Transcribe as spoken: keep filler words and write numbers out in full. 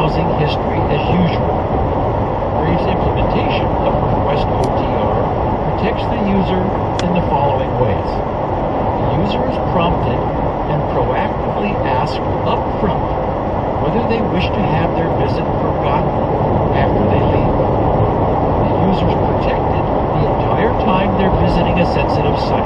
browsing history as usual. Brave's implementation of Request O T R protects the user in the following ways. The user is prompted and proactively asked upfront whether they wish to have their visit forgotten